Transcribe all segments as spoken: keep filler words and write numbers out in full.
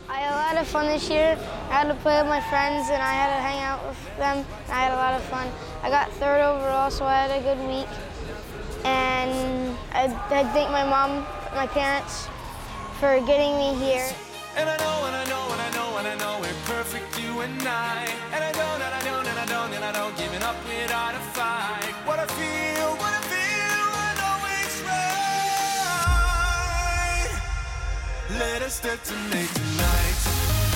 I had a lot of fun this year. I had to play with my friends and I had to hang out with them. I had a lot of fun. I got third overall, so I had a good week. And I, I thank my mom, my parents, for getting me here. And I know, and I know, and I know, and I know we're perfect, you and I. And I don't, and I don't, and I don't, and I don't giving up without a fight. What I feel, what I feel, I know it's right. Let us detonate tonight.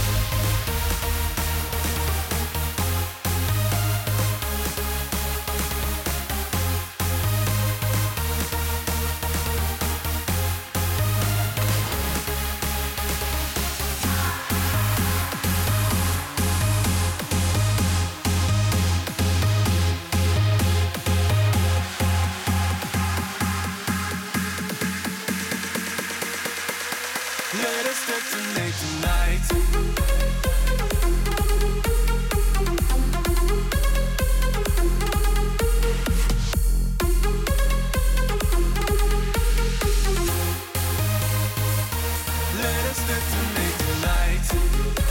Let us detonate tonight. Let us detonate tonight.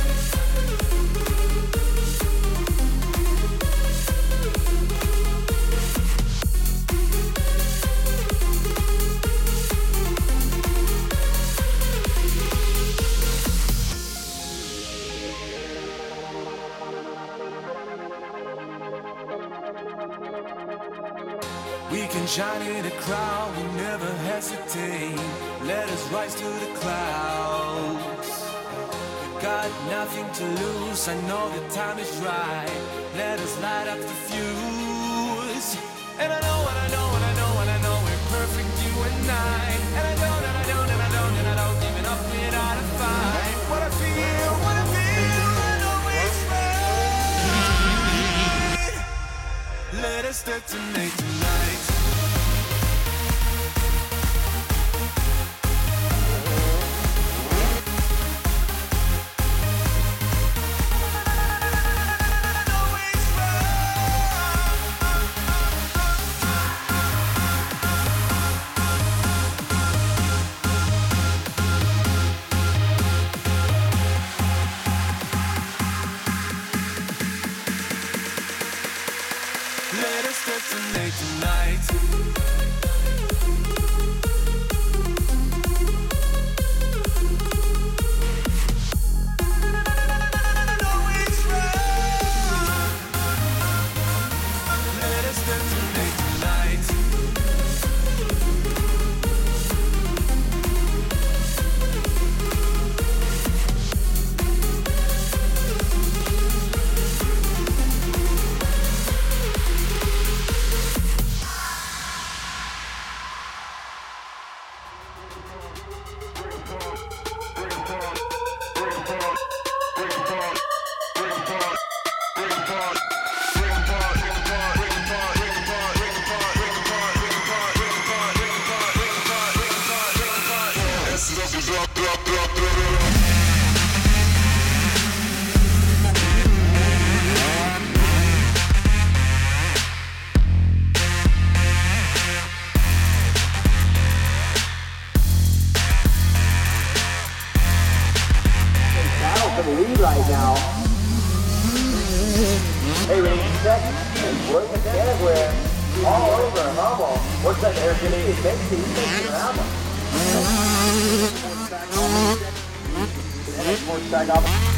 We can shine in a crowd, we never hesitate. Let us rise to the clouds. We got nothing to lose, I know the time is right. Let us light up the fuse. And I know, and I know, and I know, and I know we're perfect, you and I. And I don't, and I don't, and I don't, and I don't giving up without a fight. What I feel, what I feel, I know it's right. Let us detonate tonight. Let us detonate tonight. For the lead right now. Hey, ready, set, and work the Canada all over Hummel. What's that air Canadian? Thanks to you, thanks to Hummel. And export back off.